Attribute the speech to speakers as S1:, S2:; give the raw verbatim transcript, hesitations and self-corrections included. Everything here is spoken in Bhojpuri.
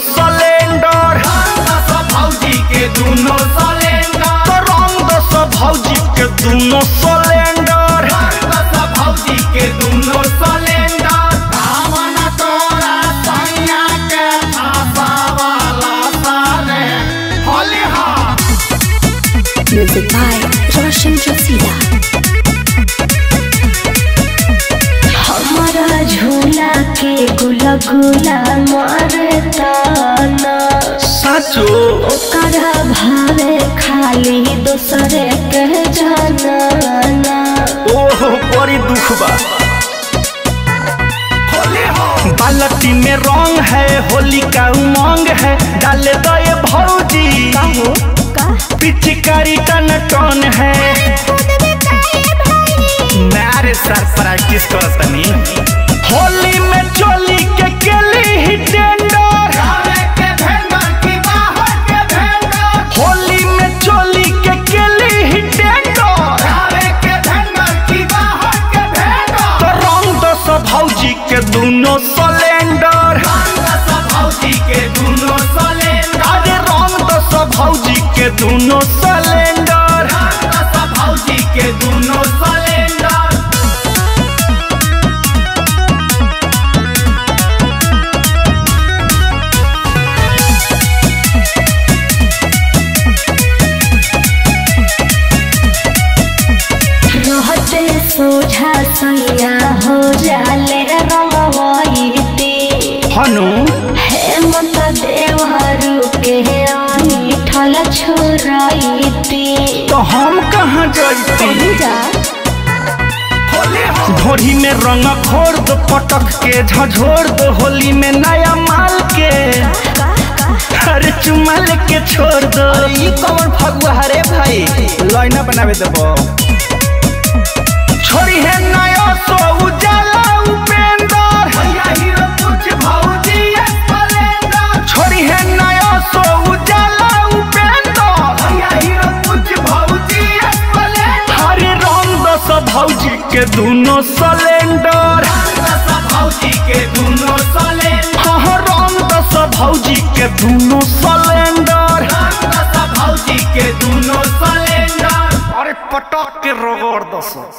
S1: सिलेंडर
S2: भौजी के दूनो सिलेंडर
S1: तो रंग दस भौजी के दूनो सिलेंडर
S2: भौजी के दूनो सिलेंडर कावन तोरा सैया के फासावाला सारे होली हा।
S3: Music by Roshan Rasila। हमारा झूला के गुला गुला मारे ताना
S1: साचो
S3: ओकरा भावे खाली दूसरे के जाना।
S1: ओहो बड़ी दुख बा। बाल्टी में रंग है होली का उमंग है डाले दो ये भौजी पिचकारी टन टन है। मेरे सर प्रैक्टिस करतनी होली में चोली के केली ही टेंडर
S2: के भेंडर की बाहर के भेंडर
S1: होली में चोली के केली ही टेंडर
S2: के भेंडर की बाहर के भेंडर
S1: तो रंग दस भौजी के दूनो सिलेंडर
S2: भौजी के दूनो सिलेंडर
S1: अरे रंग दस भौजी के दूनो सिलेंडर
S2: भौजी के दूनो सिलेंडर
S3: रहते सोझा सैया हो जाले रंगवाईती
S1: हनु
S3: हेमंत देवहरू के आनी ठल छोराईती।
S1: तो हम कहाँ जाती घोड़ी में रंग घोर दो पटक के झझोर दो होली में नया माल के अरे चुमाल के छोड़ दो।
S4: ई कौन फगुआ हरे भाई लाइना बनावे देबो
S1: छोड़ी है नया सो उजाला उपेंदर
S2: भैया हीरो कुछ भौजी स्प्लेंडर
S1: छोड़ी है नया सो उजाला उपेंदर
S2: भैया हीरो कुछ भौजी स्प्लेंडर
S1: हरे रंग दस भौजी के दूनो सिलेंडर
S2: भौजी के दूनो सिलेंडर
S1: हाँ रंग दस भौजी के दूनो सिलेंडर
S2: भौजी के दूनो सिलेंडर
S1: अरे पटक के रगड़ दस।